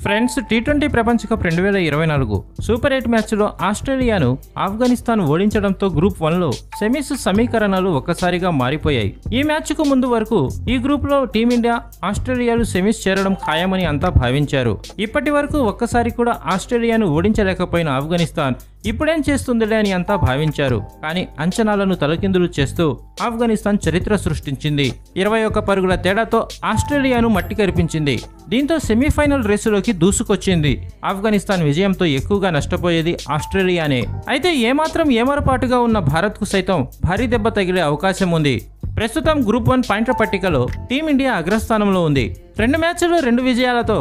Friends, టీ20 ప్రపంచ cup 2024 super 8 మ్యాచ్లో ఆస్ట్రేలియాను ఆఫ్ఘనిస్తాన్ ఓడించడంతో గ్రూప్ 1లో సెమీస్ సమీకరణాలు ఒక్కసారిగా మారిపోయాయి. ఈ మ్యాచ్కు ముందు వరకు ఈ గ్రూప్లో టీమిండియా, ఆస్ట్రేలియాలు సెమీస్ చేరడం ఖాయమని అంతా భావించారు. ఇప్పటి వరకు ఒక్కసారి కూడా ఆస్ట్రేలియాను ఓడించలేకపోయిన ఆఫ్ఘనిస్తాన్ ఇప్పుడేం చేస్తుందిలే అని అంతా భావించారు. కానీ అంచనాలను తలకిందులు చేస్తూ ఆఫ్ఘనిస్తాన్ చరిత్ర సృష్టించింది. 21 పరుగుల తేడాతో ఆస్ట్రేలియాను మట్టి కరిపించింది. దీంతో సెమీఫైనల్ రేసులోకి దూసుకొచ్చింది. ఆఫ్ఘనిస్తాన్ విజయంతో ఎక్కువగా నష్టపోయేది ఆస్ట్రేలియానే. అయితే ఏమాత్రం ఏమరపాటుగా ఉన్న భారత్కు సైతం భారీ దెబ్బ తగిలే అవకాశం ఉంది. ప్రస్తుతం గ్రూప్ 1 పాయింట్ల పట్టికలో టీమిండియా అగ్రస్థానంలో ఉంది. 2 మ్యాచ్ల్లో 2 విజయాలతో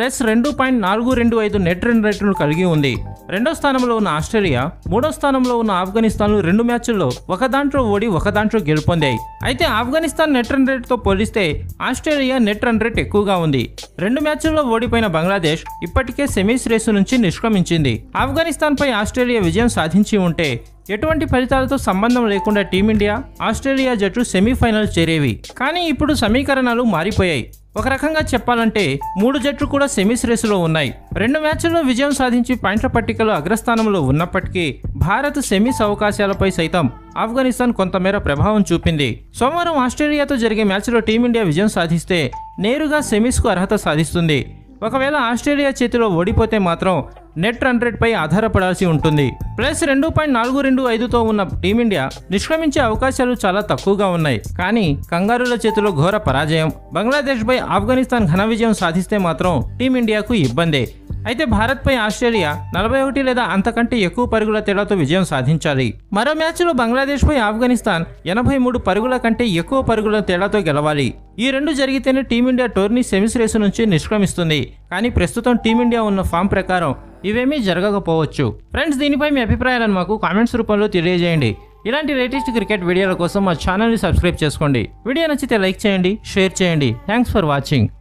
+2.425 నెట్ రన్ రేటును కలిగి ఉంది. రెండో స్థానంలో ఉన్న ఆస్ట్రేలియా, మూడో స్థానంలో ఉన్న ఆఫ్ఘనిస్తాన్లు 2 మ్యాచ్ల్లో ఒక దాంట్లో ఓడి ఒక దాంట్లో గెలుపొందాయి. అయితే ఆఫ్ఘనిస్తాన్ నెట్ రన్ రేటుతో పోలిస్తే ఆస్ట్రేలియా నెట్ రన్ రేట్ ఎక్కువగా ఉంది. 2 మ్యాచ్ల్లో ఓడిపోయిన బంగ్లాదేశ్ ఇప్పటికే సెమీస్ రేసు నుంచి నిష్క్రమించింది. ఆఫ్ఘనిస్తాన్పై ఆస్ట్రేలియా విజయం సాధించి ఉంటే ఎటువంటి ఫలితాలతో సంబంధం లేకుండా టీమిండియా, ఆస్ట్రేలియా జట్లు సెమీఫైనల్ చేరేవి. కానీ ఇప్పుడు సమీకరణాలు మారిపోయాయి. ఒక రకంగా చెప్పాలంటే 3 జట్లు కూడా సెమీస్ రేసులో ఉన్నాయి. 2 మ్యాచ్ల్లో విజయం సాధించి పాయింట్ల పట్టికలో అగ్రస్థానంలో ఉన్నప్పటికీ భారత్ సెమీస్ అవకాశాలపై సైతం ఆఫ్ఘనిస్తాన్ కొంతమేర ప్రభావం చూపింది. సోమవారం ఆస్ట్రేలియాతో జరిగే మ్యాచ్లో టీమిండియా విజయం సాధిస్తే నేరుగా సెమీస్కు అర్హత సాధిస్తుంది. ఒకవేళ ఆస్ట్రేలియా చేతిలో ఓడిపోతే మాత్రం నెట్ రన్ రేట్ పై ఆధారపడాల్సి ఉంటుంది. +2.425తో ఉన్న టీమిండియా నిష్క్రమించే అవకాశాలు చాలా తక్కువగా ఉన్నాయి. కానీ కంగారుల చేతిలో ఘోర పరాజయం, బంగ్లాదేశ్పై ఆఫ్ఘనిస్తాన్ ఘన విజయం సాధిస్తే మాత్రం టీమిండియాకు ఇబ్బందే. అయితే భారత్పై ఆస్ట్రేలియా 41 లేదా అంతకంటే ఎక్కువ పరుగుల తేడాతో విజయం సాధించాలి. మరో మ్యాచ్లో బంగ్లాదేశ్పై ఆఫ్ఘనిస్తాన్ 83 పరుగుల కంటే ఎక్కువ పరుగుల తేడాతో గెలవాలి. ఈ 2 జరిగితేనే టీమిండియా టోర్నీ సెమీస్ రేసు నుంచి నిష్క్రమిస్తుంది. కానీ ప్రస్తుతం టీమిండియా ఉన్న ఫామ్ ప్రకారం ఇవేమీ జరగకపోవచ్చు. ఫ్రెండ్స్, దీనిపై మీ అభిప్రాయాలను మాకు కామెంట్స్ రూపంలో తెలియజేయండి. ఇలాంటి లేటెస్ట్ క్రికెట్ వీడియోల కోసం మా ఛానల్ని సబ్స్క్రైబ్ చేసుకోండి. వీడియో నచ్చితే లైక్ చేయండి, షేర్ చేయండి. Thanks for watching.